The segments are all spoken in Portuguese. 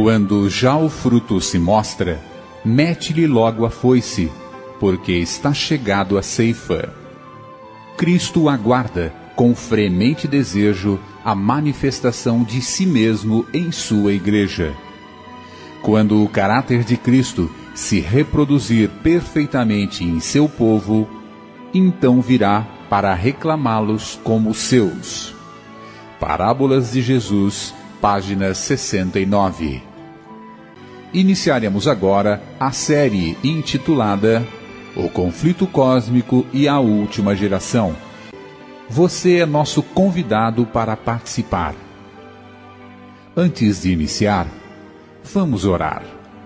Quando já o fruto se mostra, mete-lhe logo a foice, porque está chegado a ceifa. Cristo aguarda, com fremente desejo, a manifestação de si mesmo em sua igreja. Quando o caráter de Cristo se reproduzir perfeitamente em seu povo, então virá para reclamá-los como seus. Parábolas de Jesus, página 69. Iniciaremos agora a série intitulada O Conflito Cósmico e a Última Geração. Você é nosso convidado para participar. Antes de iniciar, vamos orar.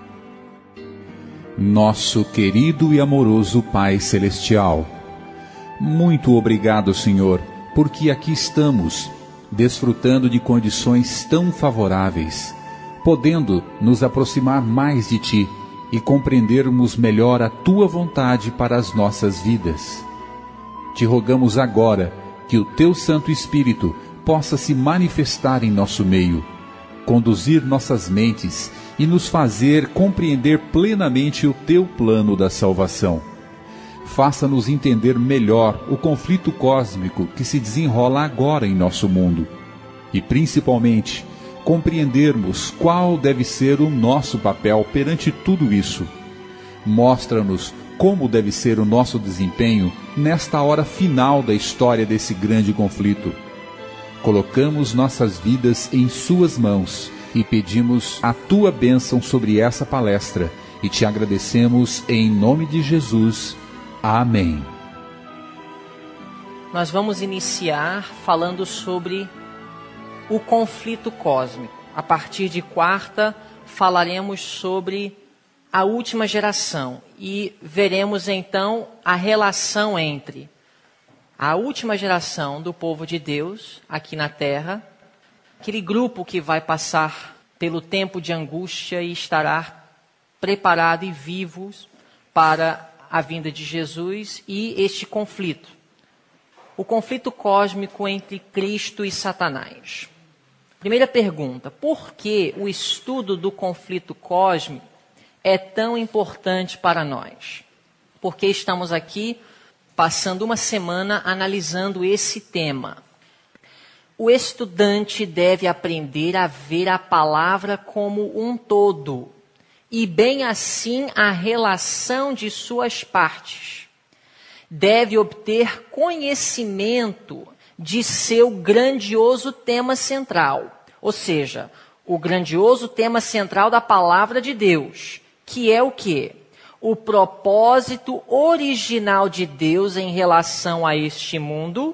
Nosso querido e amoroso Pai Celestial, muito obrigado, Senhor, porque aqui estamos, desfrutando de condições tão favoráveis, podendo nos aproximar mais de Ti e compreendermos melhor a Tua vontade para as nossas vidas. Te rogamos agora que o Teu Santo Espírito possa se manifestar em nosso meio, conduzir nossas mentes e nos fazer compreender plenamente o Teu plano da salvação. Faça-nos entender melhor o conflito cósmico que se desenrola agora em nosso mundo. E, principalmente, compreendermos qual deve ser o nosso papel perante tudo isso. Mostra-nos como deve ser o nosso desempenho nesta hora final da história desse grande conflito. Colocamos nossas vidas em Suas mãos e pedimos a Tua bênção sobre essa palestra e Te agradecemos em nome de Jesus. Amém. Nós vamos iniciar falando sobre o conflito cósmico. A partir de quarta, falaremos sobre a última geração e veremos então a relação entre a última geração do povo de Deus aqui na Terra, aquele grupo que vai passar pelo tempo de angústia e estará preparado e vivos para a vinda de Jesus, e este conflito, o conflito cósmico entre Cristo e Satanás. Primeira pergunta: por que o estudo do conflito cósmico é tão importante para nós? Porque estamos aqui passando uma semana analisando esse tema. O estudante deve aprender a ver a palavra como um todo, e bem assim a relação de suas partes. Deve obter conhecimento de seu grandioso tema central, ou seja, o grandioso tema central da palavra de Deus, que é o quê? O propósito original de Deus em relação a este mundo,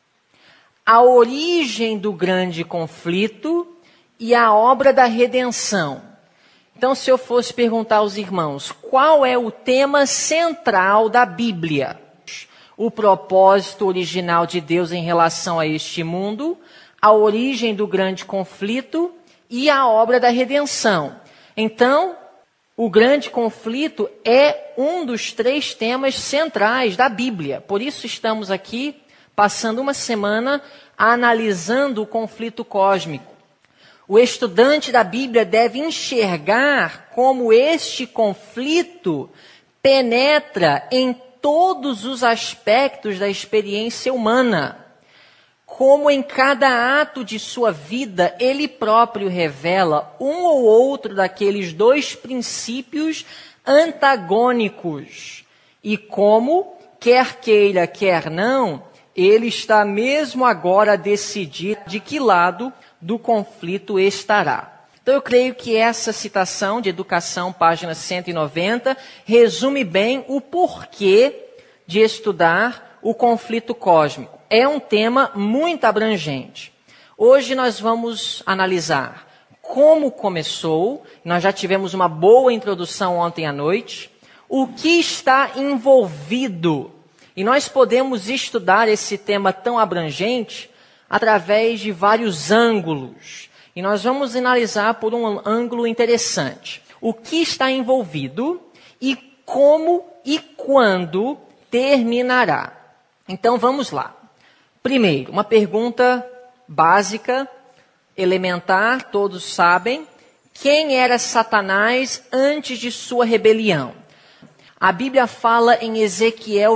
a origem do grande conflito e a obra da redenção. Então, se eu fosse perguntar aos irmãos, qual é o tema central da Bíblia? O propósito original de Deus em relação a este mundo, a origem do grande conflito e a obra da redenção. Então, o grande conflito é um dos 3 temas centrais da Bíblia. Por isso estamos aqui passando uma semana analisando o conflito cósmico. O estudante da Bíblia deve enxergar como este conflito penetra em todos os aspectos da experiência humana. Como em cada ato de sua vida, ele próprio revela um ou outro daqueles 2 princípios antagônicos. E como, quer queira, quer não, ele está mesmo agora a decidir de que lado do conflito estará. Então eu creio que essa citação de Educação, página 190, resume bem o porquê de estudar o conflito cósmico. É um tema muito abrangente. Hoje nós vamos analisar como começou, nós já tivemos uma boa introdução ontem à noite, o que está envolvido. E nós podemos estudar esse tema tão abrangente através de vários ângulos. E nós vamos analisar por um ângulo interessante. O que está envolvido e como e quando terminará. Então vamos lá. Primeiro, uma pergunta básica, elementar, todos sabem, Quem era Satanás antes de sua rebelião? A Bíblia fala em Ezequiel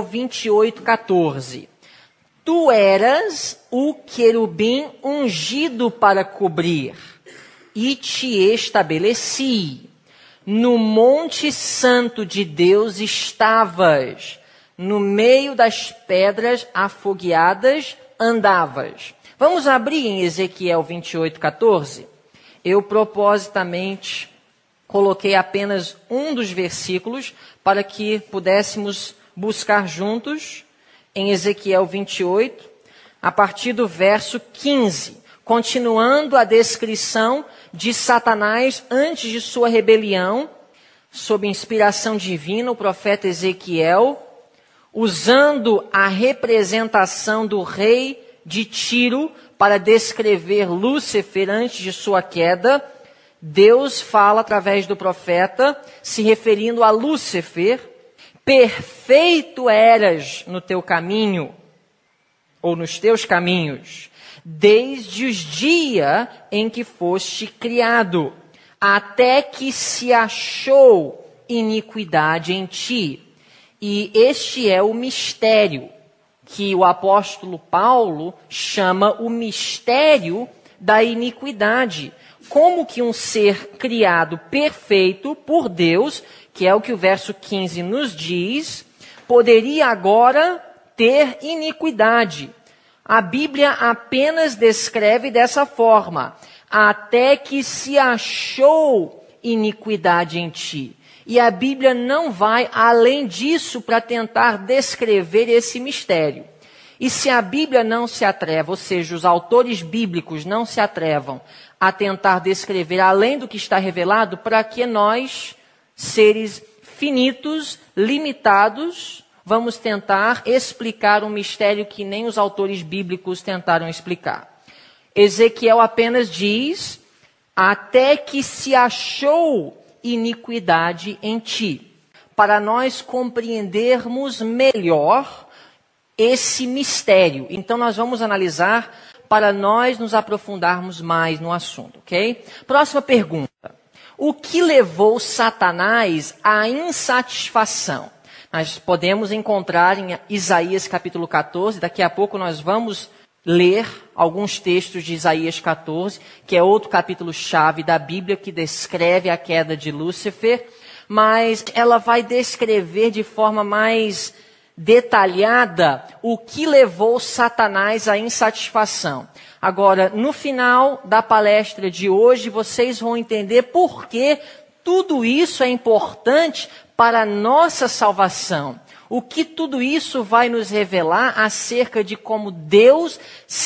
28:14. Tu eras o querubim ungido para cobrir, e te estabeleci. No monte santo de Deus estavas, no meio das pedras afogueadas andavas. Vamos abrir em Ezequiel 28:14? Eu propositamente coloquei apenas um dos versículos para que pudéssemos buscar juntos em Ezequiel 28, a partir do verso 15, continuando a descrição de Satanás antes de sua rebelião, sob inspiração divina, o profeta Ezequiel, usando a representação do rei de Tiro para descrever Lúcifer antes de sua queda. Deus fala através do profeta, se referindo a Lúcifer: perfeito eras no teu caminho, ou nos teus caminhos, desde os dias em que foste criado, até que se achou iniquidade em ti. E este é o mistério que o apóstolo Paulo chama o mistério da iniquidade. Como que um ser criado perfeito por Deus, que é o que o verso 15 nos diz, poderia agora ter iniquidade? A Bíblia apenas descreve dessa forma: até que se achou iniquidade em ti. E a Bíblia não vai além disso para tentar descrever esse mistério. E se a Bíblia não se atreva, ou seja, os autores bíblicos não se atrevam a tentar descrever além do que está revelado, para que nós, seres finitos, limitados, vamos tentar explicar um mistério que nem os autores bíblicos tentaram explicar? Ezequiel apenas diz: até que se achou iniquidade em ti, para nós compreendermos melhor esse mistério. Então nós vamos analisar para nós nos aprofundarmos mais no assunto, ok? Próxima pergunta: o que levou Satanás à insatisfação? Nós podemos encontrar em Isaías capítulo 14, daqui a pouco nós vamos ler alguns textos de Isaías 14, que é outro capítulo-chave da Bíblia que descreve a queda de Lúcifer, mas ela vai descrever de forma mais detalhada o que levou Satanás à insatisfação. Agora, no final da palestra de hoje, vocês vão entender por que tudo isso é importante para a nossa salvação. O que tudo isso vai nos revelar acerca de como Deus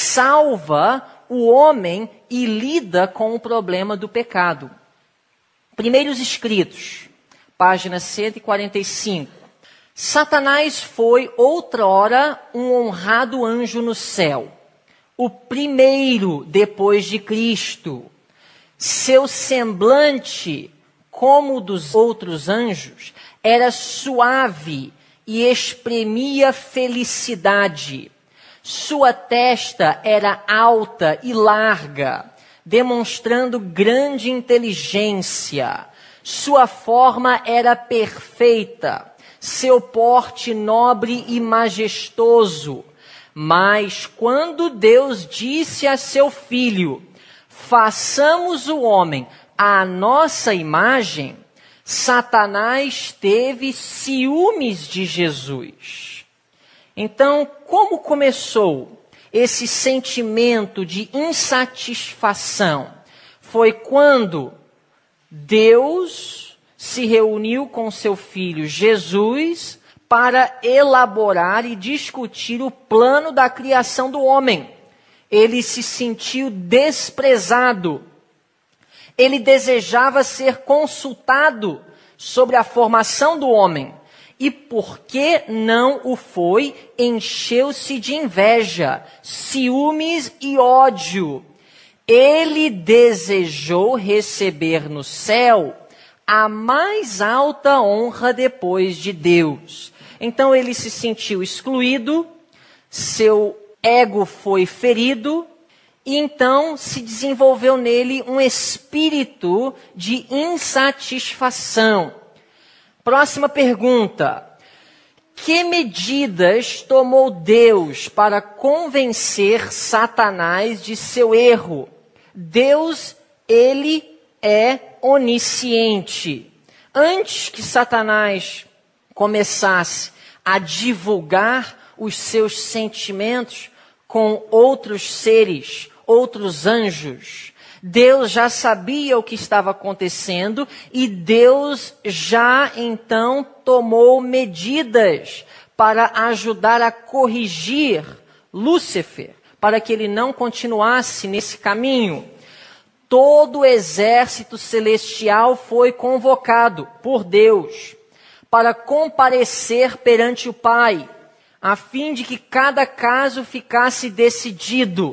salva o homem e lida com o problema do pecado. Primeiros Escritos, página 145. Satanás foi outrora um honrado anjo no céu, o primeiro depois de Cristo. Seu semblante, como o dos outros anjos, era suave e espremia felicidade. Sua testa era alta e larga, demonstrando grande inteligência. Sua forma era perfeita, seu porte nobre e majestoso. Mas quando Deus disse a seu filho: façamos o homem à nossa imagem, Satanás teve ciúmes de Jesus. Então, como começou esse sentimento de insatisfação? Foi quando Deus se reuniu com seu filho Jesus para elaborar e discutir o plano da criação do homem. Ele se sentiu desprezado. Ele desejava ser consultado sobre a formação do homem. E porque não o foi, encheu-se de inveja, ciúmes e ódio. Ele desejou receber no céu a mais alta honra depois de Deus. Então ele se sentiu excluído, seu ego foi ferido, e então se desenvolveu nele um espírito de insatisfação. Próxima pergunta. Que medidas tomou Deus para convencer Satanás de seu erro? Deus, ele é onisciente. Antes que Satanás começasse a divulgar os seus sentimentos com outros seres, outros anjos, Deus já sabia o que estava acontecendo e Deus já então tomou medidas para ajudar a corrigir Lúcifer, para que ele não continuasse nesse caminho. Todo o exército celestial foi convocado por Deus para comparecer perante o Pai, a fim de que cada caso ficasse decidido.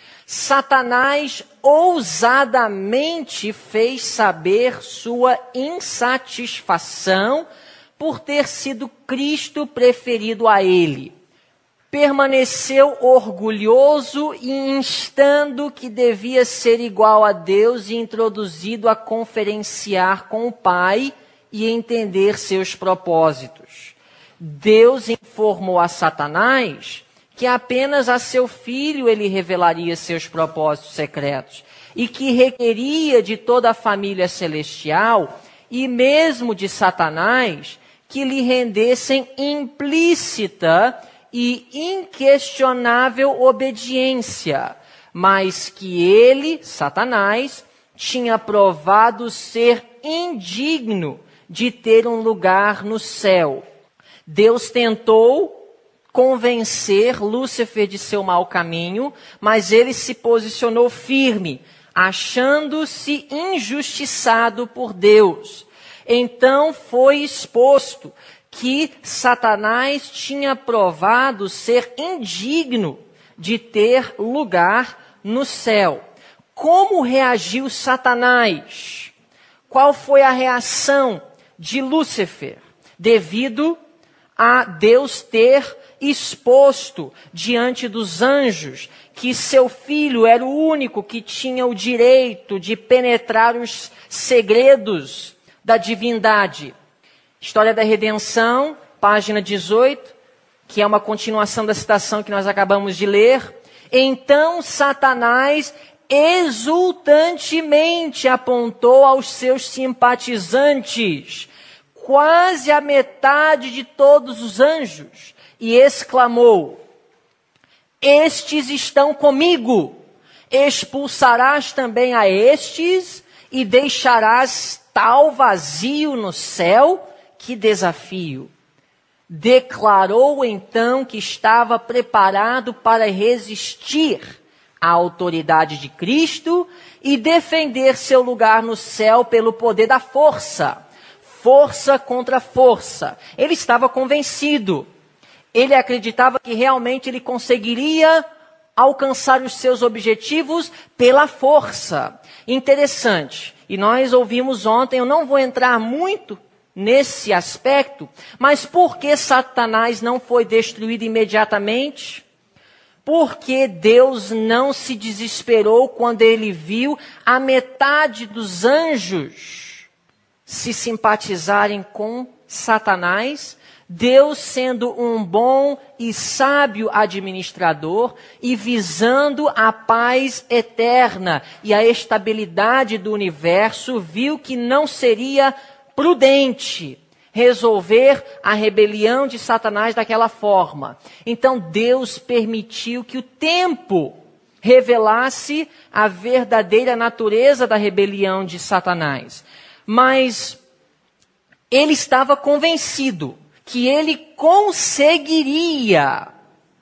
Satanás ousadamente fez saber sua insatisfação por ter sido Cristo preferido a ele. Permaneceu orgulhoso e instando que devia ser igual a Deus e introduzido a conferenciar com o Pai e entender seus propósitos. Deus informou a Satanás que apenas a seu filho ele revelaria seus propósitos secretos e que requeria de toda a família celestial e mesmo de Satanás que lhe rendessem implícita e inquestionável obediência, mas que ele, Satanás, tinha provado ser indigno de ter um lugar no céu. Deus tentou convencer Lúcifer de seu mau caminho, mas ele se posicionou firme, achando-se injustiçado por Deus. Então foi exposto que Satanás tinha provado ser indigno de ter lugar no céu. Como reagiu Satanás? Qual foi a reação de Lúcifer? Devido a Deus ter exposto diante dos anjos que seu filho era o único que tinha o direito de penetrar os segredos da divindade. História da Redenção, página 18, que é uma continuação da citação que nós acabamos de ler. Então Satanás exultantemente apontou aos seus simpatizantes, quase a metade de todos os anjos, e exclamou: estes estão comigo, expulsarás também a estes e deixarás tal vazio no céu? Que desafio! Declarou então que estava preparado para resistir à autoridade de Cristo e defender seu lugar no céu pelo poder da força. Força contra força. Ele estava convencido. Ele acreditava que realmente ele conseguiria alcançar os seus objetivos pela força. Interessante. E nós ouvimos ontem, eu não vou entrar muito nesse aspecto, mas por que Satanás não foi destruído imediatamente? Porque Deus não se desesperou quando ele viu a metade dos anjos se simpatizarem com Satanás, Deus sendo um bom e sábio administrador e visando a paz eterna e a estabilidade do universo, viu que não seria prudente resolver a rebelião de Satanás daquela forma. Então Deus permitiu que o tempo revelasse a verdadeira natureza da rebelião de Satanás. Mas ele estava convencido que ele conseguiria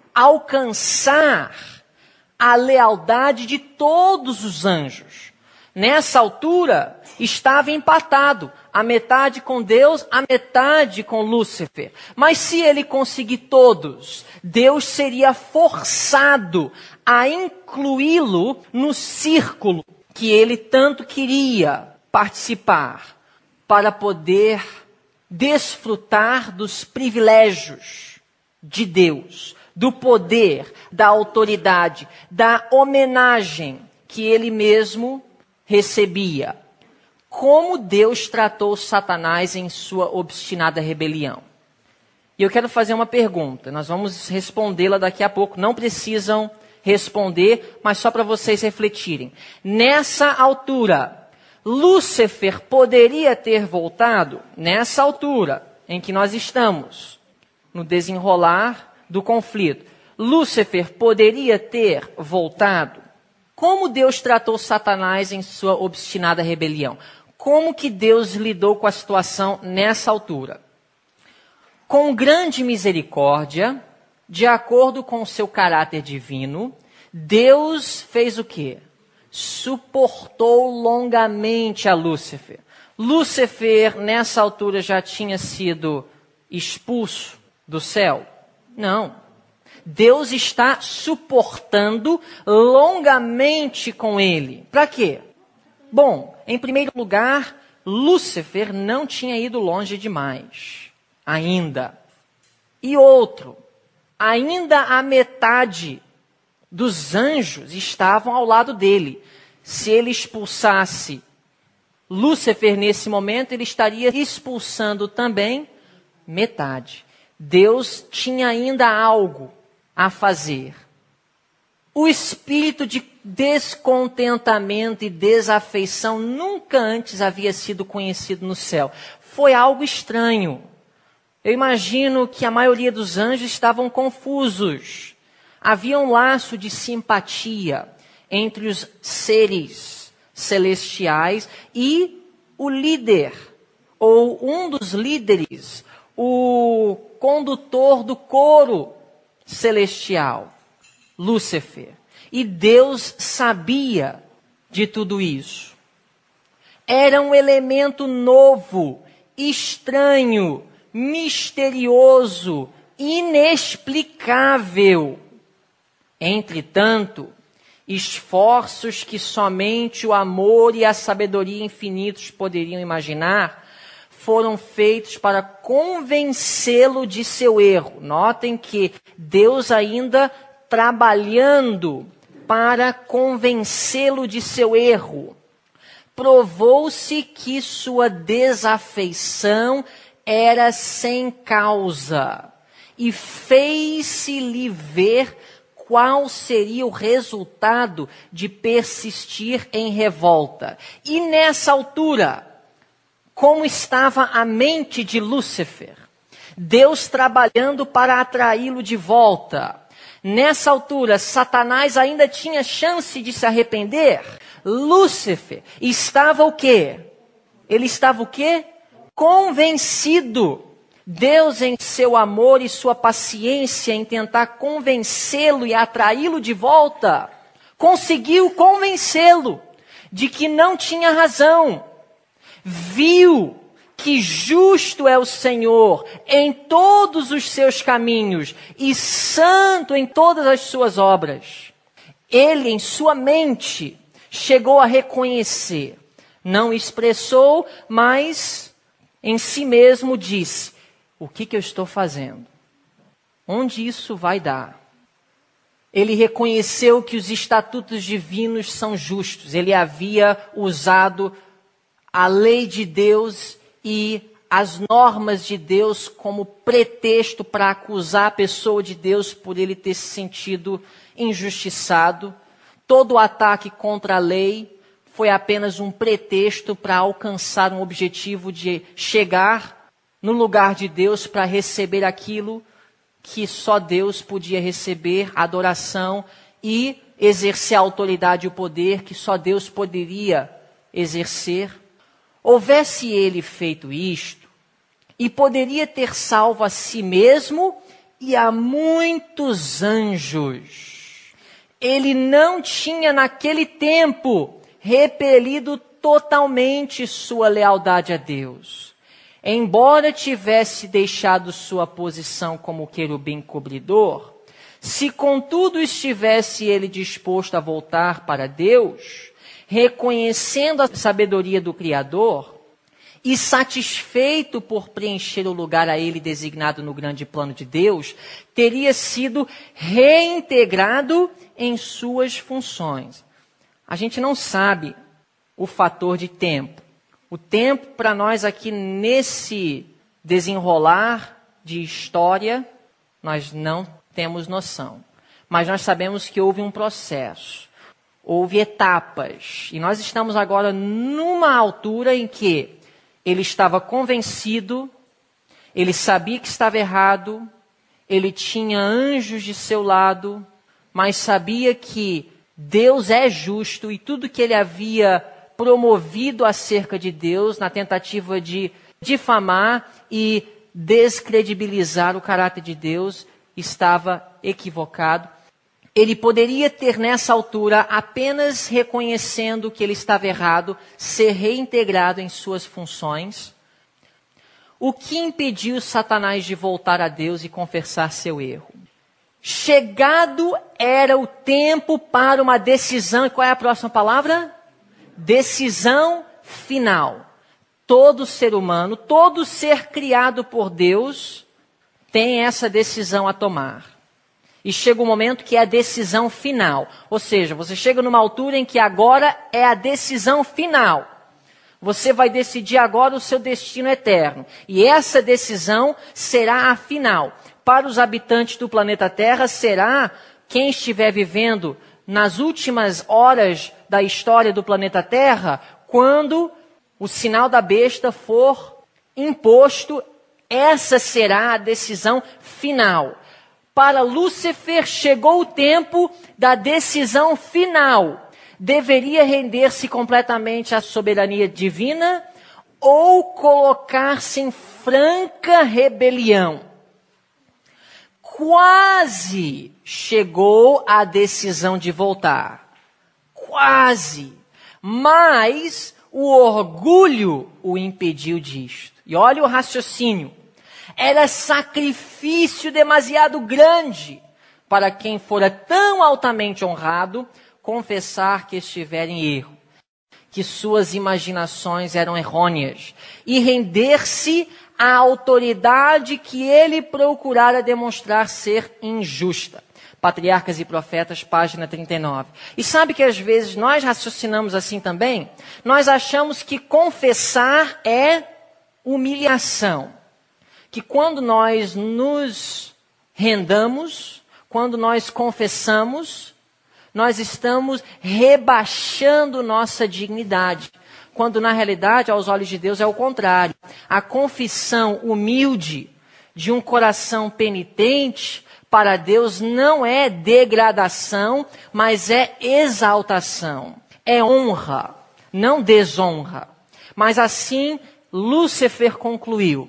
alcançar a lealdade de todos os anjos. Nessa altura, estava empatado, a metade com Deus, a metade com Lúcifer. Mas se ele conseguir todos, Deus seria forçado a incluí-lo no círculo que ele tanto queria participar, para poder desfrutar dos privilégios de Deus, do poder, da autoridade, da homenagem que ele mesmo recebia. Como Deus tratou Satanás em sua obstinada rebelião? E eu quero fazer uma pergunta, nós vamos respondê-la daqui a pouco, não precisam responder, mas só para vocês refletirem. Nessa altura, Lúcifer poderia ter voltado? Nessa altura em que nós estamos, no desenrolar do conflito, Lúcifer poderia ter voltado? Como Deus tratou Satanás em sua obstinada rebelião? Como que Deus lidou com a situação nessa altura? Com grande misericórdia, de acordo com o seu caráter divino, Deus fez o quê? Suportou longamente a Lúcifer. Lúcifer, nessa altura, já tinha sido expulso do céu? Não. Deus está suportando longamente com ele. Para quê? Bom, em primeiro lugar, Lúcifer não tinha ido longe demais. Ainda. E outro, ainda a metade dos anjos estavam ao lado dele. Se ele expulsasse Lúcifer nesse momento, ele estaria expulsando também metade. Deus tinha ainda algo a fazer. O espírito de descontentamento e desafeição nunca antes havia sido conhecido no céu. Foi algo estranho. Eu imagino que a maioria dos anjos estavam confusos. Havia um laço de simpatia entre os seres celestiais e o líder, ou um dos líderes, o condutor do coro celestial, Lúcifer. E Deus sabia de tudo isso. Era um elemento novo, estranho, misterioso, inexplicável. Entretanto, esforços que somente o amor e a sabedoria infinitos poderiam imaginar, foram feitos para convencê-lo de seu erro. Notem que Deus ainda trabalhando para convencê-lo de seu erro. Provou-se que sua desafeição era sem causa e fez-se-lhe ver qual seria o resultado de persistir em revolta. E nessa altura, como estava a mente de Lúcifer? Deus trabalhando para atraí-lo de volta. Nessa altura, Satanás ainda tinha chance de se arrepender. Lúcifer estava o quê? Ele estava o quê? Convencido. Deus, em seu amor e sua paciência em tentar convencê-lo e atraí-lo de volta, conseguiu convencê-lo de que não tinha razão. Viu que justo é o Senhor em todos os seus caminhos e santo em todas as suas obras. Ele, em sua mente, chegou a reconhecer. Não expressou, mas em si mesmo disse: o que eu estou fazendo? Onde isso vai dar? Ele reconheceu que os estatutos divinos são justos. Ele havia usado a lei de Deus e as normas de Deus como pretexto para acusar a pessoa de Deus por ele ter se sentido injustiçado. Todo ataque contra a lei foi apenas um pretexto para alcançar um objetivo de chegar no lugar de Deus para receber aquilo que só Deus podia receber, adoração, e exercer a autoridade e o poder que só Deus poderia exercer. Houvesse ele feito isto, e poderia ter salvo a si mesmo e a muitos anjos. Ele não tinha naquele tempo repelido totalmente sua lealdade a Deus. Embora tivesse deixado sua posição como querubim cobridor, se contudo estivesse ele disposto a voltar para Deus, reconhecendo a sabedoria do Criador e satisfeito por preencher o lugar a ele designado no grande plano de Deus, teria sido reintegrado em suas funções. A gente não sabe o fator de tempo. O tempo para nós aqui nesse desenrolar de história, nós não temos noção. Mas nós sabemos que houve um processo, houve etapas. E nós estamos agora numa altura em que ele estava convencido, ele sabia que estava errado, ele tinha anjos de seu lado, mas sabia que Deus é justo e tudo que ele havia promovido acerca de Deus na tentativa de difamar e descredibilizar o caráter de Deus estava equivocado. Ele poderia ter nessa altura, apenas reconhecendo que ele estava errado, ser reintegrado em suas funções. O que impediu Satanás de voltar a Deus e confessar seu erro? Chegado era o tempo para uma decisão. E qual é a próxima palavra? Decisão final. Todo ser humano, todo ser criado por Deus, tem essa decisão a tomar. E chega um momento que é a decisão final. Ou seja, você chega numa altura em que agora é a decisão final. Você vai decidir agora o seu destino eterno. E essa decisão será a final. Para os habitantes do planeta Terra, será quem estiver vivendo nas últimas horas da história do planeta Terra, quando o sinal da besta for imposto, essa será a decisão final. Para Lúcifer chegou o tempo da decisão final. Deveria render-se completamente à soberania divina ou colocar-se em franca rebelião. Quase chegou a decisão de voltar. Quase. Mas o orgulho o impediu disto. E olha o raciocínio. Era sacrifício demasiado grande para quem fora tão altamente honrado confessar que estivera em erro, que suas imaginações eram errôneas e render-se à autoridade que ele procurara demonstrar ser injusta. Patriarcas e Profetas, página 39. E sabe que às vezes nós raciocinamos assim também? Nós achamos que confessar é humilhação. Que quando nós nos rendamos, quando nós confessamos, nós estamos rebaixando nossa dignidade. Quando na realidade, aos olhos de Deus, é o contrário. A confissão humilde de um coração penitente para Deus não é degradação, mas é exaltação. É honra, não desonra. Mas assim, Lúcifer concluiu.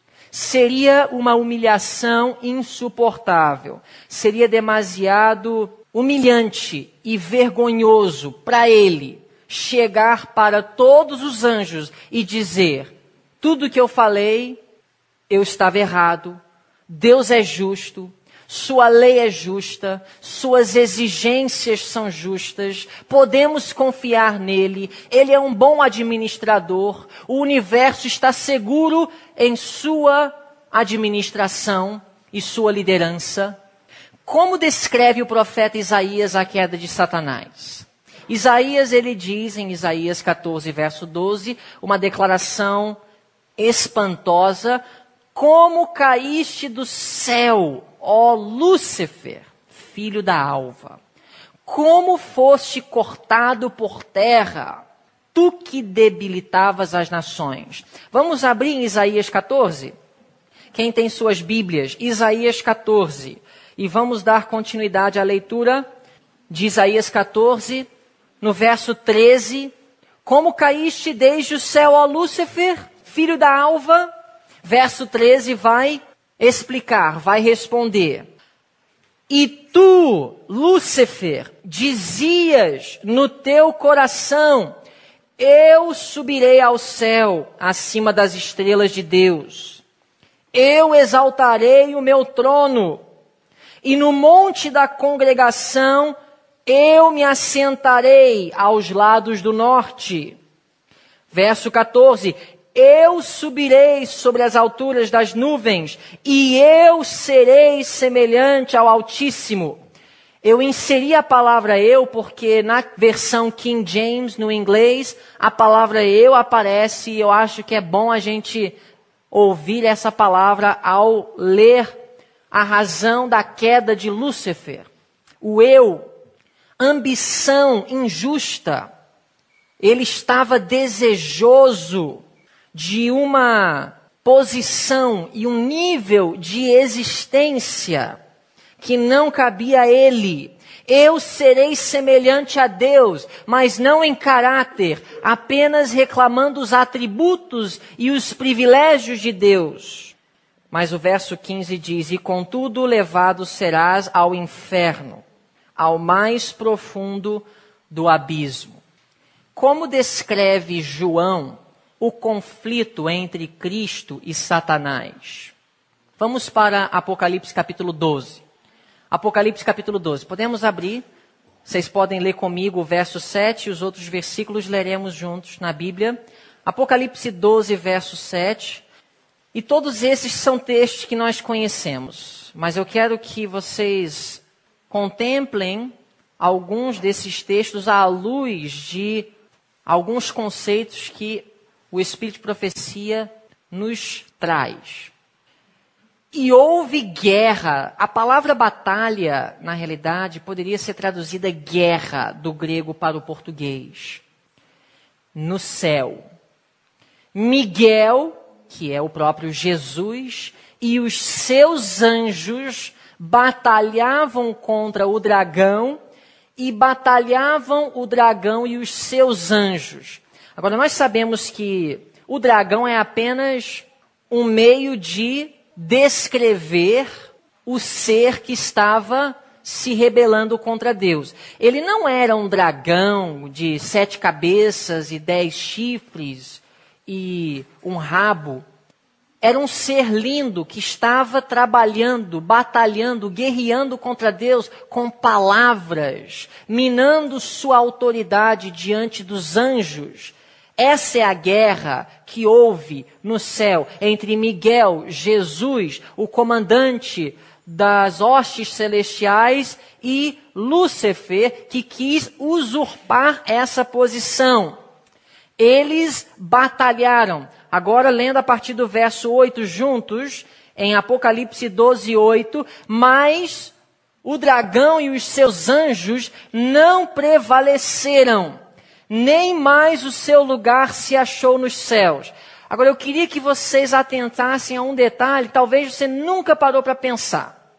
Seria uma humilhação insuportável. Seria demasiado humilhante e vergonhoso para ele chegar para todos os anjos e dizer: tudo que eu falei, eu estava errado, Deus é justo, sua lei é justa, suas exigências são justas, podemos confiar nele, ele é um bom administrador, o universo está seguro em sua administração e sua liderança. Como descreve o profeta Isaías a queda de Satanás? Isaías, ele diz em Isaías 14, verso 12, uma declaração espantosa: como caíste do céu, ó Lúcifer, filho da alva, como foste cortado por terra, tu que debilitavas as nações. Vamos abrir em Isaías 14? Quem tem suas Bíblias, Isaías 14. E vamos dar continuidade à leitura de Isaías 14, no verso 13. Como caíste desde o céu, ó Lúcifer, filho da alva? Verso 13 vai explicar, vai responder. E tu, Lúcifer, dizias no teu coração: eu subirei ao céu, acima das estrelas de Deus. Eu exaltarei o meu trono, e no monte da congregação eu me assentarei aos lados do norte. Verso 14. eu subirei sobre as alturas das nuvens, e eu serei semelhante ao Altíssimo. Eu inseri a palavra eu, porque na versão King James, no inglês, a palavra eu aparece, e eu acho que é bom a gente ouvir essa palavra ao ler a razão da queda de Lúcifer. O eu, ambição injusta. Ele estava desejoso de uma posição e um nível de existência que não cabia a ele. Eu serei semelhante a Deus, mas não em caráter, apenas reclamando os atributos e os privilégios de Deus. Mas o verso 15 diz, e contudo levado serás ao inferno, ao mais profundo do abismo. Como descreve João o conflito entre Cristo e Satanás? Vamos para Apocalipse capítulo 12. Apocalipse capítulo 12. Podemos abrir? Vocês podem ler comigo o verso 7 e os outros versículos leremos juntos na Bíblia. Apocalipse 12, verso 7. E todos esses são textos que nós conhecemos. Mas eu quero que vocês contemplem alguns desses textos à luz de alguns conceitos que o Espírito de Profecia nos traz. E houve guerra. A palavra batalha, na realidade, poderia ser traduzida guerra do grego para o português. No céu. Miguel, que é o próprio Jesus, e os seus anjos batalhavam contra o dragão e batalhavam o dragão e os seus anjos. Agora, nós sabemos que o dragão é apenas um meio de descrever o ser que estava se rebelando contra Deus. Ele não era um dragão de 7 cabeças e 10 chifres e um rabo. Era um ser lindo que estava trabalhando, batalhando, guerreando contra Deus com palavras, minando sua autoridade diante dos anjos. Essa é a guerra que houve no céu entre Miguel, Jesus, o comandante das hostes celestiais, e Lúcifer, que quis usurpar essa posição. Eles batalharam. Agora, lendo a partir do verso 8 juntos, em Apocalipse 12, 8, mas o dragão e os seus anjos não prevaleceram, nem mais o seu lugar se achou nos céus. Agora, eu queria que vocês atentassem a um detalhe, talvez você nunca parou para pensar.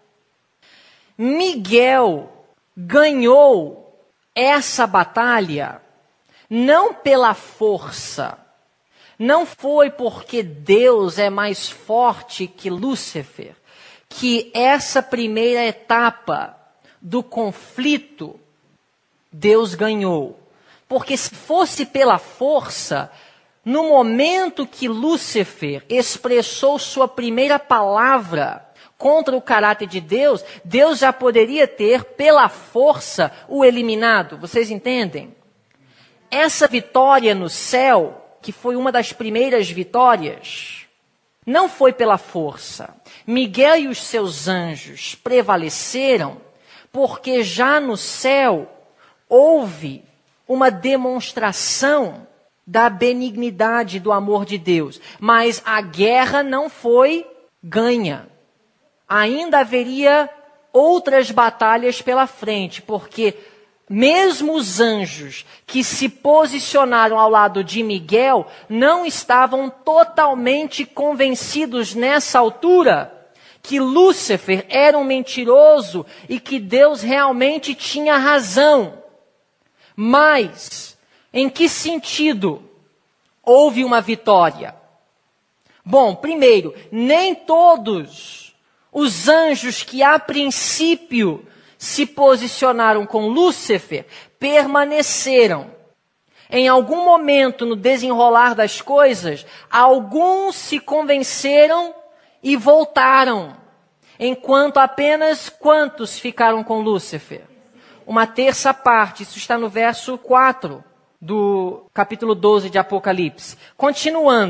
Miguel ganhou essa batalha não pela força, não foi porque Deus é mais forte que Lúcifer, que essa primeira etapa do conflito Deus ganhou. Porque se fosse pela força, no momento que Lúcifer expressou sua primeira palavra contra o caráter de Deus, Deus já poderia ter, pela força, o eliminado. Vocês entendem? Essa vitória no céu, que foi uma das primeiras vitórias, não foi pela força. Miguel e os seus anjos prevaleceram porque já no céu houve uma demonstração da benignidade do amor de Deus. Mas a guerra não foi ganha. Ainda haveria outras batalhas pela frente, porque mesmo os anjos que se posicionaram ao lado de Miguel não estavam totalmente convencidos nessa altura que Lúcifer era um mentiroso e que Deus realmente tinha razão. Mas, em que sentido houve uma vitória? Bom, primeiro, nem todos os anjos que a princípio se posicionaram com Lúcifer permaneceram. Em algum momento no desenrolar das coisas, alguns se convenceram e voltaram, enquanto apenas quantos ficaram com Lúcifer? Uma terça parte, isso está no verso 4 do capítulo 12 de Apocalipse. Continuando,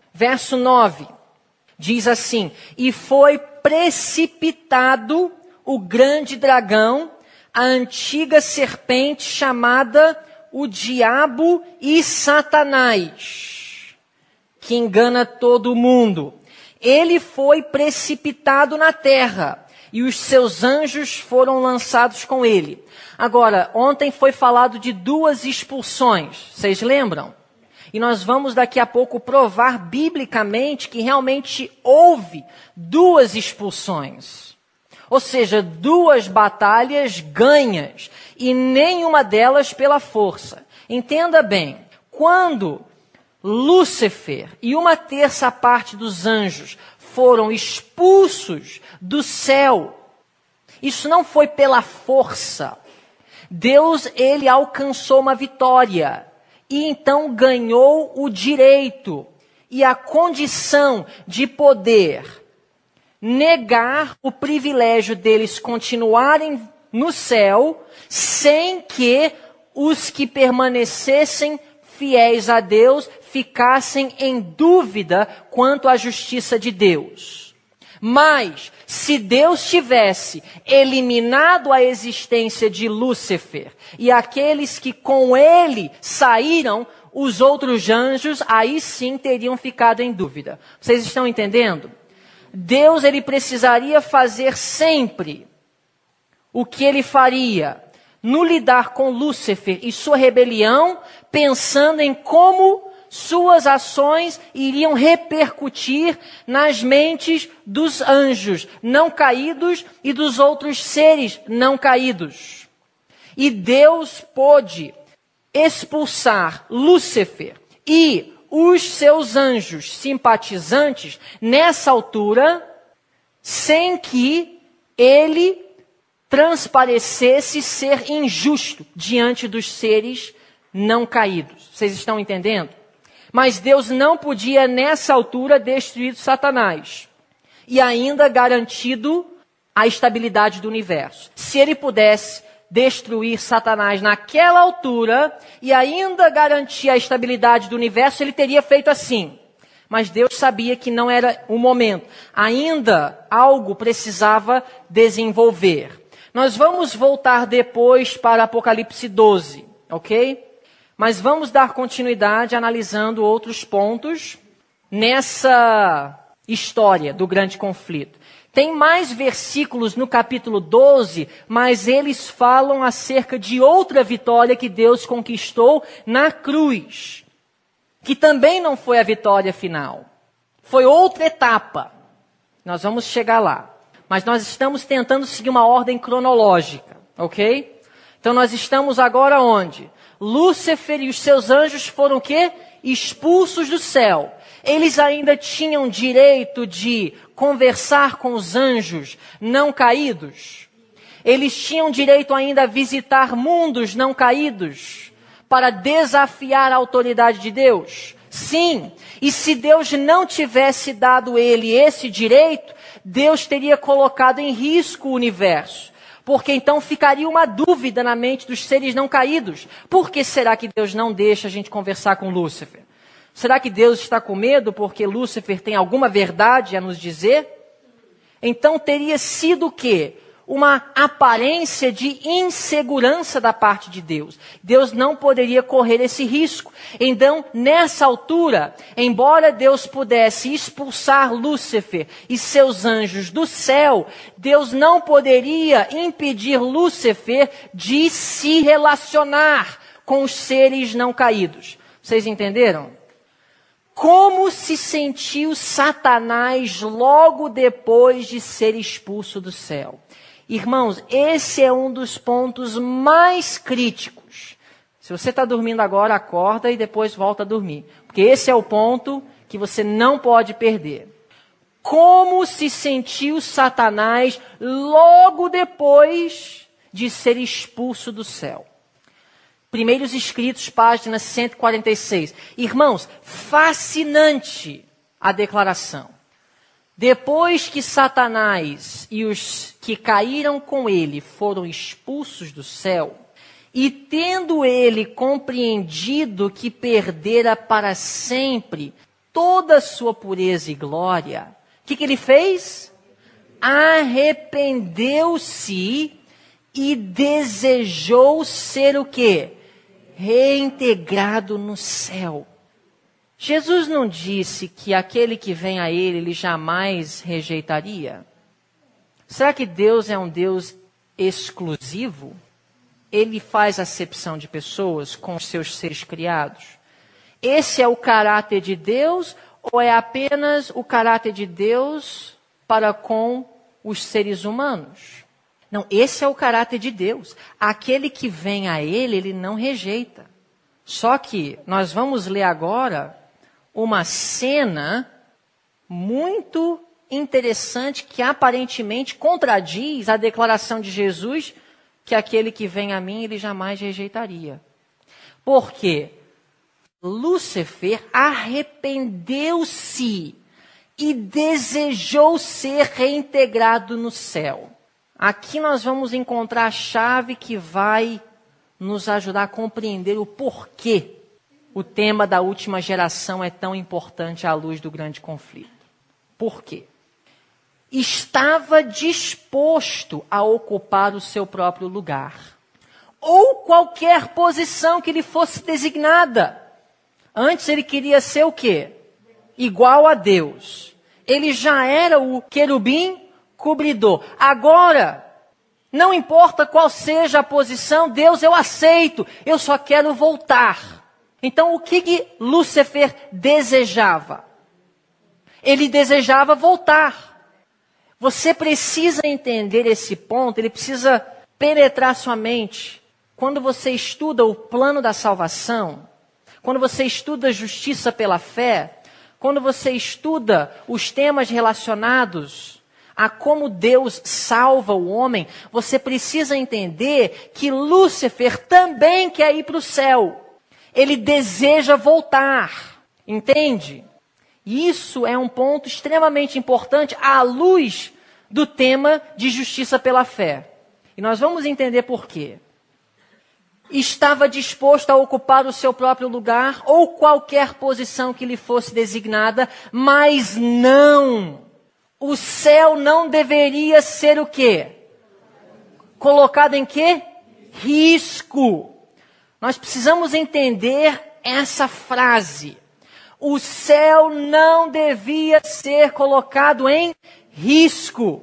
Verso 9, diz assim: e foi precipitado o grande dragão, a antiga serpente chamada o diabo e Satanás, que engana todo mundo. Ele foi precipitado na terra e os seus anjos foram lançados com ele. Agora, ontem foi falado de 2 expulsões, vocês lembram? E nós vamos daqui a pouco provar biblicamente que realmente houve 2 expulsões. Ou seja, 2 batalhas ganhas e nenhuma delas pela força. Entenda bem, quando Lúcifer e 1/3 parte dos anjos foram expulsos do céu, isso não foi pela força. Deus, ele alcançou uma vitória e então ganhou o direito e a condição de poder negar o privilégio deles continuarem no céu sem que os que permanecessem fiéis a Deus ficassem em dúvida quanto à justiça de Deus. Mas, se Deus tivesse eliminado a existência de Lúcifer e aqueles que com ele saíram, os outros anjos, aí sim teriam ficado em dúvida. Vocês estão entendendo? Deus, ele precisaria fazer sempre o que ele faria no lidar com Lúcifer e sua rebelião, pensando em como suas ações iriam repercutir nas mentes dos anjos não caídos e dos outros seres não caídos. E Deus pôde expulsar Lúcifer e os seus anjos simpatizantes nessa altura, sem que ele transparecesse ser injusto diante dos seres não caídos. Vocês estão entendendo? Mas Deus não podia, nessa altura, destruir Satanás. E ainda garantido a estabilidade do universo. Se ele pudesse destruir Satanás naquela altura e ainda garantir a estabilidade do universo, ele teria feito assim. Mas Deus sabia que não era o momento. Ainda algo precisava desenvolver. Nós vamos voltar depois para Apocalipse 12, ok? Mas vamos dar continuidade analisando outros pontos nessa história do grande conflito. Tem mais versículos no capítulo 12, mas eles falam acerca de outra vitória que Deus conquistou na cruz, que também não foi a vitória final. Foi outra etapa. Nós vamos chegar lá. Mas nós estamos tentando seguir uma ordem cronológica, ok? Então nós estamos agora onde? Lúcifer e os seus anjos foram o quê? Expulsos do céu. Eles ainda tinham direito de conversar com os anjos não caídos. Eles tinham direito ainda a visitar mundos não caídos para desafiar a autoridade de Deus. Sim, e se Deus não tivesse dado ele esse direito, Deus teria colocado em risco o universo. Porque então ficaria uma dúvida na mente dos seres não caídos. Por que será que Deus não deixa a gente conversar com Lúcifer? Será que Deus está com medo porque Lúcifer tem alguma verdade a nos dizer? Então teria sido o quê? Uma aparência de insegurança da parte de Deus. Deus não poderia correr esse risco. Então, nessa altura, embora Deus pudesse expulsar Lúcifer e seus anjos do céu, Deus não poderia impedir Lúcifer de se relacionar com os seres não caídos. Vocês entenderam? Como se sentiu Satanás logo depois de ser expulso do céu? Irmãos, esse é um dos pontos mais críticos. Se você está dormindo agora, acorda e depois volta a dormir. Porque esse é o ponto que você não pode perder. Como se sentiu Satanás logo depois de ser expulso do céu? Primeiros Escritos, página 146. Irmãos, fascinante a declaração. Depois que Satanás e os que caíram com ele foram expulsos do céu, e tendo ele compreendido que perdera para sempre toda a sua pureza e glória, o que ele fez? Arrependeu-se e desejou ser o quê? Reintegrado no céu. Jesus não disse que aquele que vem a ele jamais rejeitaria? Será que Deus é um Deus exclusivo? Ele faz acepção de pessoas com os seus seres criados? Esse é o caráter de Deus ou é apenas o caráter de Deus para com os seres humanos? Não, esse é o caráter de Deus. Aquele que vem a ele, ele não rejeita. Só que nós vamos ler agora uma cena muito interessante que aparentemente contradiz a declaração de Jesus que aquele que vem a mim, ele jamais rejeitaria. Por quê? Lúcifer arrependeu-se e desejou ser reintegrado no céu. Aqui nós vamos encontrar a chave que vai nos ajudar a compreender o porquê o tema da última geração é tão importante à luz do grande conflito. Por quê? Estava disposto a ocupar o seu próprio lugar, ou qualquer posição que lhe fosse designada. Antes ele queria ser o quê? Igual a Deus. Ele já era o querubim cobridor. Agora, não importa qual seja a posição, Deus, eu aceito, eu só quero voltar. Então, o que Lúcifer desejava? Ele desejava voltar. Você precisa entender esse ponto, ele precisa penetrar sua mente. Quando você estuda o plano da salvação, quando você estuda a justiça pela fé, quando você estuda os temas relacionados a como Deus salva o homem, você precisa entender que Lúcifer também quer ir para o céu. Ele deseja voltar, entende? Isso é um ponto extremamente importante à luz do tema de justiça pela fé. E nós vamos entender por quê. Estava disposto a ocupar o seu próprio lugar ou qualquer posição que lhe fosse designada, mas não. O céu não deveria ser o quê? Colocado em quê? Risco. Nós precisamos entender essa frase. O céu não devia ser colocado em risco.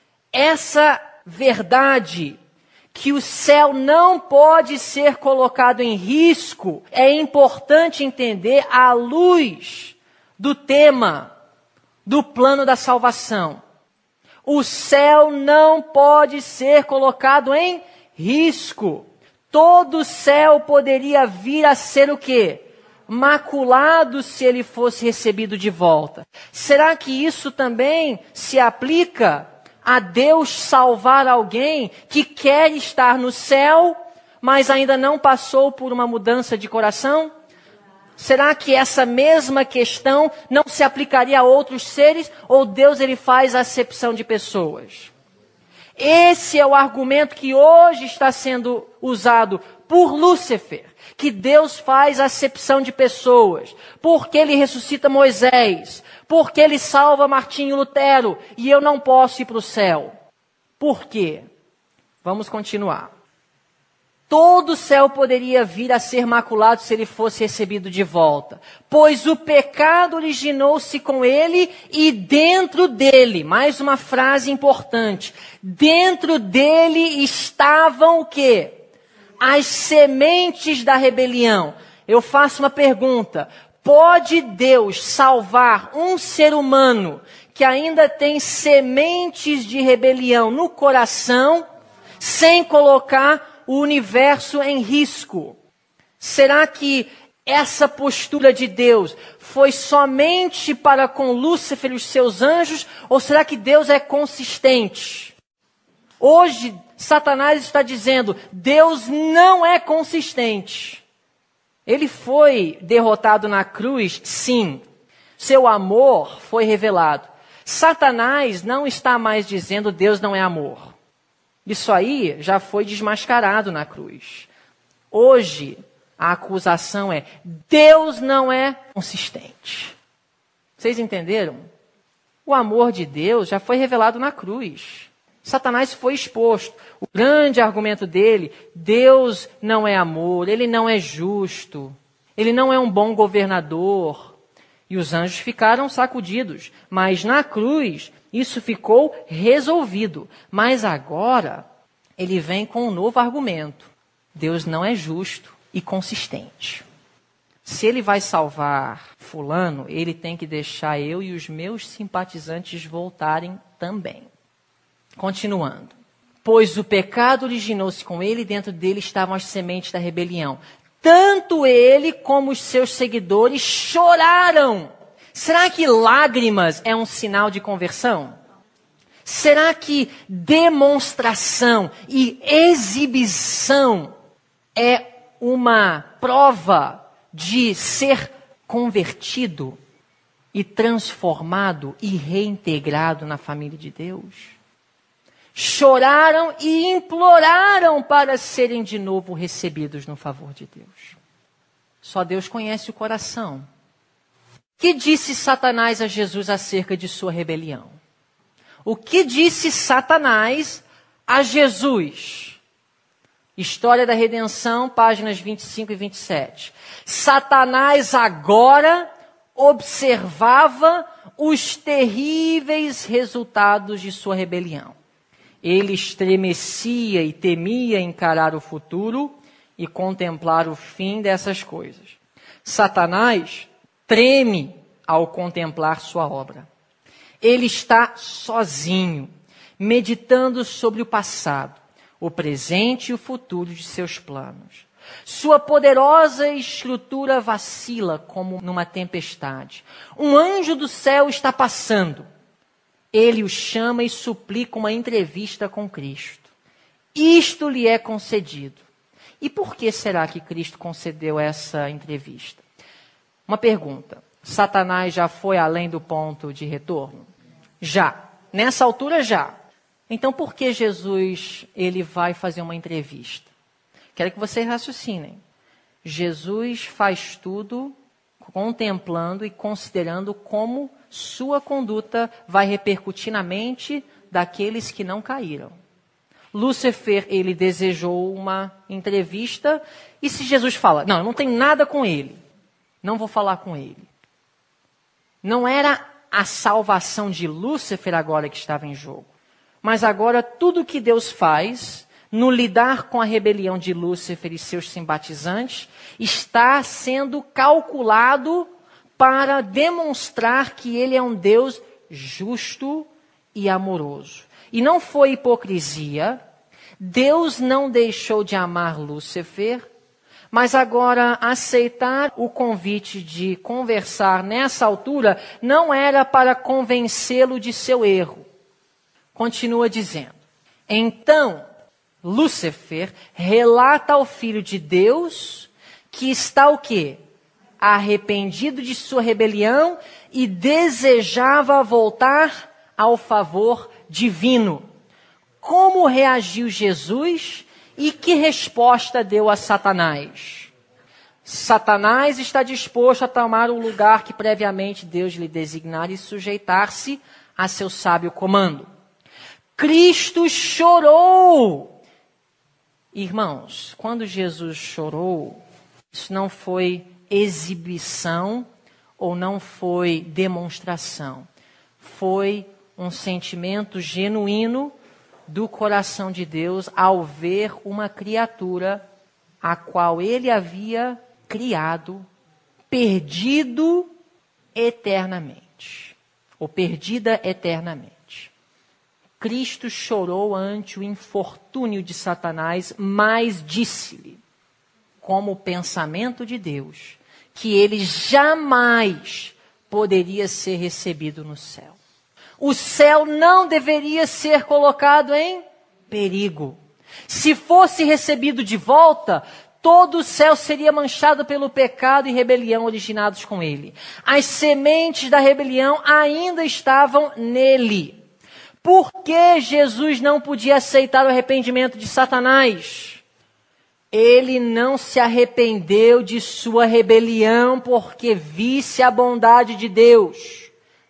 Essa verdade, que o céu não pode ser colocado em risco, é importante entender à luz do tema do plano da salvação. O céu não pode ser colocado em risco. Todo o céu poderia vir a ser o quê? Maculado se ele fosse recebido de volta. Será que isso também se aplica a Deus salvar alguém que quer estar no céu, mas ainda não passou por uma mudança de coração? Será que essa mesma questão não se aplicaria a outros seres? Ou Deus ele faz acepção de pessoas? Esse é o argumento que hoje está sendo usado por Lúcifer, que Deus faz acepção de pessoas, porque ele ressuscita Moisés, porque ele salva Martinho Lutero, e eu não posso ir para o céu. Por quê? Vamos continuar. Todo o céu poderia vir a ser maculado se ele fosse recebido de volta, pois o pecado originou-se com ele e dentro dele, mais uma frase importante, dentro dele estavam o quê? As sementes da rebelião. Eu faço uma pergunta, pode Deus salvar um ser humano que ainda tem sementes de rebelião no coração, sem colocar o universo em risco? Será que essa postura de Deus foi somente para com Lúcifer e os seus anjos? Ou será que Deus é consistente? Hoje, Satanás está dizendo, Deus não é consistente. Ele foi derrotado na cruz, sim. Seu amor foi revelado. Satanás não está mais dizendo Deus não é amor. Isso aí já foi desmascarado na cruz. Hoje, a acusação é, Deus não é consistente. Vocês entenderam? O amor de Deus já foi revelado na cruz. Satanás foi exposto. O grande argumento dele, Deus não é amor, ele não é justo, ele não é um bom governador. E os anjos ficaram sacudidos. Mas na cruz, isso ficou resolvido. Mas agora, ele vem com um novo argumento. Deus não é justo e consistente. Se ele vai salvar fulano, ele tem que deixar eu e os meus simpatizantes voltarem também. Continuando. Pois o pecado originou-se com ele e dentro dele estavam as sementes da rebelião. Tanto ele como os seus seguidores choraram. Será que lágrimas é um sinal de conversão? Será que demonstração e exibição é uma prova de ser convertido e transformado e reintegrado na família de Deus? Choraram e imploraram para serem de novo recebidos no favor de Deus. Só Deus conhece o coração. Que disse Satanás a Jesus acerca de sua rebelião? O que disse Satanás a Jesus? História da Redenção, páginas 25 e 27. Satanás agora observava os terríveis resultados de sua rebelião. Ele estremecia e temia encarar o futuro e contemplar o fim dessas coisas. Satanás treme ao contemplar sua obra. Ele está sozinho, meditando sobre o passado, o presente e o futuro de seus planos. Sua poderosa estrutura vacila como numa tempestade. Um anjo do céu está passando. Ele o chama e suplica uma entrevista com Cristo. Isto lhe é concedido. E por que será que Cristo concedeu essa entrevista? Uma pergunta. Satanás já foi além do ponto de retorno? Já. Nessa altura, já. Então, por que Jesus ele vai fazer uma entrevista? Quero que vocês raciocinem. Jesus faz tudo contemplando e considerando como sua conduta vai repercutir na mente daqueles que não caíram. Lúcifer, ele desejou uma entrevista, e se Jesus fala, não, eu não tenho nada com ele, não vou falar com ele. Não era a salvação de Lúcifer agora que estava em jogo, mas agora tudo que Deus faz no lidar com a rebelião de Lúcifer e seus simpatizantes está sendo calculado para demonstrar que ele é um Deus justo e amoroso. E não foi hipocrisia. Deus não deixou de amar Lúcifer, mas agora aceitar o convite de conversar nessa altura não era para convencê-lo de seu erro. Continua dizendo. Então, Lúcifer relata ao Filho de Deus que está o quê? Arrependido de sua rebelião e desejava voltar ao favor divino. Como reagiu Jesus e que resposta deu a Satanás? Satanás está disposto a tomar o lugar que previamente Deus lhe designara e sujeitar-se a seu sábio comando. Cristo chorou. Irmãos, quando Jesus chorou, isso não foi exibição ou não foi demonstração. Foi um sentimento genuíno do coração de Deus ao ver uma criatura a qual ele havia criado, perdido eternamente, ou perdida eternamente. Cristo chorou ante o infortúnio de Satanás, mas disse-lhe, como pensamento de Deus, que ele jamais poderia ser recebido no céu. O céu não deveria ser colocado em perigo. Se fosse recebido de volta, todo o céu seria manchado pelo pecado e rebelião originados com ele. As sementes da rebelião ainda estavam nele. Por que Jesus não podia aceitar o arrependimento de Satanás? Ele não se arrependeu de sua rebelião porque visse a bondade de Deus.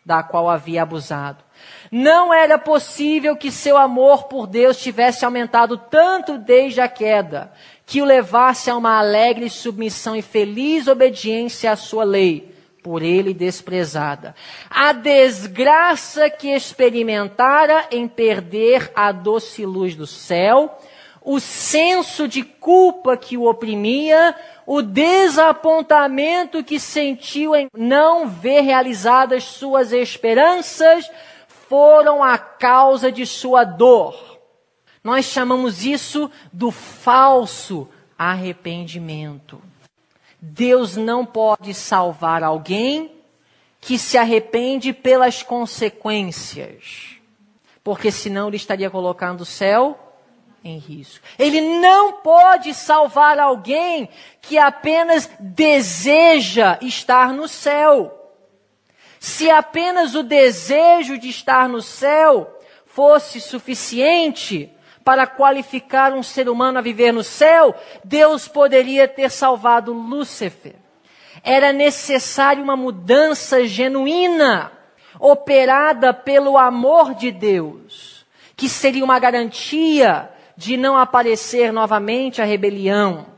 da qual havia abusado. Não era possível que seu amor por Deus tivesse aumentado tanto desde a queda, que o levasse a uma alegre submissão e feliz obediência à sua lei, por ele desprezada. A desgraça que experimentara em perder a doce luz do céu, o senso de culpa que o oprimia, o desapontamento que sentiu em não ver realizadas suas esperanças, foram a causa de sua dor. Nós chamamos isso do falso arrependimento. Deus não pode salvar alguém que se arrepende pelas consequências, porque senão ele estaria colocando o céu em risco. Ele não pode salvar alguém que apenas deseja estar no céu. Se apenas o desejo de estar no céu fosse suficiente para qualificar um ser humano a viver no céu, Deus poderia ter salvado Lúcifer. Era necessária uma mudança genuína, operada pelo amor de Deus, que seria uma garantia de não aparecer novamente a rebelião.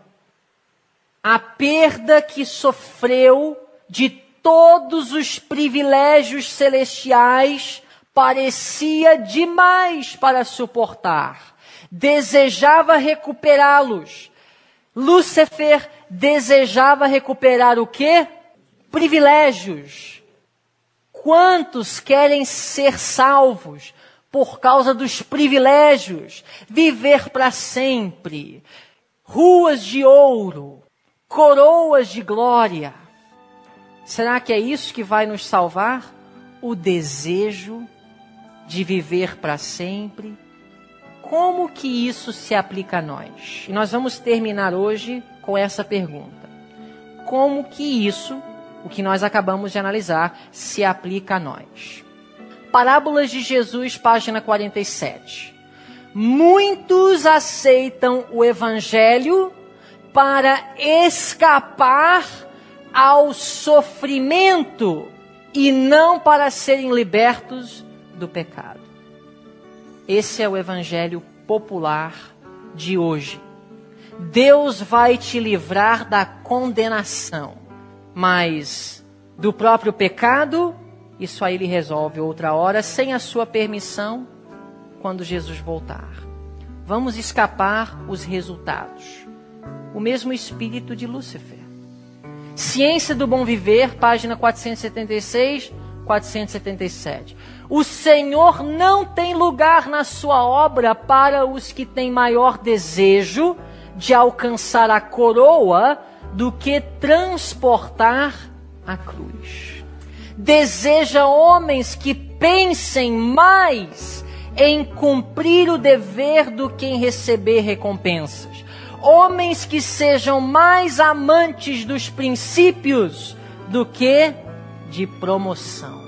A perda que sofreu de todos os privilégios celestiais parecia demais para suportar. Desejava recuperá-los. Lúcifer desejava recuperar o quê? Privilégios. Quantos querem ser salvos por causa dos privilégios? Viver para sempre. Ruas de ouro. Coroas de glória. Será que é isso que vai nos salvar? O desejo de viver para sempre? Como que isso se aplica a nós? E nós vamos terminar hoje com essa pergunta. Como que isso, o que nós acabamos de analisar, se aplica a nós? Parábolas de Jesus, página 47. Muitos aceitam o Evangelho para escapar ao sofrimento e não para serem libertos do pecado. Esse é o evangelho popular de hoje. Deus vai te livrar da condenação, mas do próprio pecado, isso aí ele resolve outra hora, sem a sua permissão, quando Jesus voltar. Vamos escapar os resultados. O mesmo espírito de Lúcifer. Ciência do Bom Viver, página 476, 477. O Senhor não tem lugar na sua obra para os que têm maior desejo de alcançar a coroa do que transportar a cruz. Deseja homens que pensem mais em cumprir o dever do que em receber recompensas. Homens que sejam mais amantes dos princípios do que de promoção.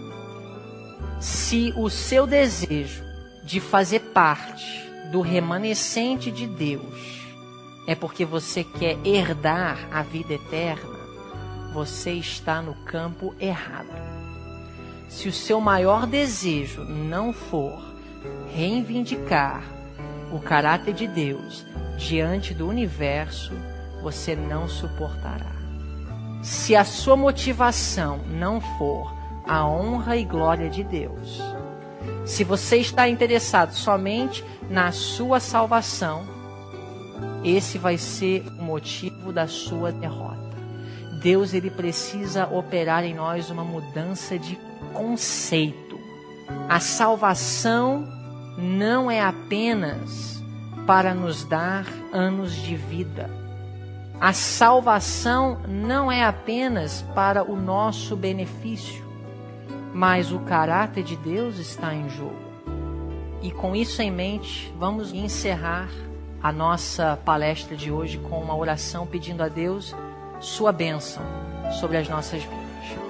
Se o seu desejo de fazer parte do remanescente de Deus é porque você quer herdar a vida eterna, você está no campo errado. Se o seu maior desejo não for reivindicar o caráter de Deus diante do universo, você não suportará. Se a sua motivação não for a honra e glória de Deus, se você está interessado somente na sua salvação, esse vai ser o motivo da sua derrota. Deus, ele precisa operar em nós uma mudança de conceito. A salvação não é apenas para nos dar anos de vida. A salvação não é apenas para o nosso benefício, mas o caráter de Deus está em jogo. E com isso em mente, vamos encerrar a nossa palestra de hoje com uma oração pedindo a Deus sua bênção sobre as nossas vidas.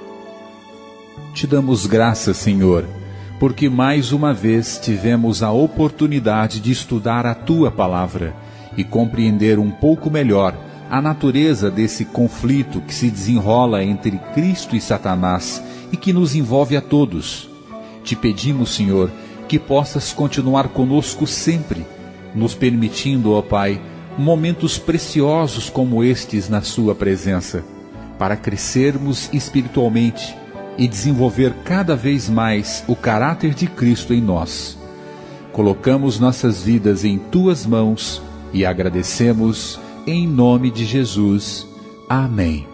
Te damos graças, Senhor, porque mais uma vez tivemos a oportunidade de estudar a Tua Palavra e compreender um pouco melhor a natureza desse conflito que se desenrola entre Cristo e Satanás e que nos envolve a todos. Te pedimos, Senhor, que possas continuar conosco sempre, nos permitindo, ó Pai, momentos preciosos como estes na Sua presença, para crescermos espiritualmente e desenvolver cada vez mais o caráter de Cristo em nós. Colocamos nossas vidas em Tuas mãos e agradecemos em nome de Jesus. Amém.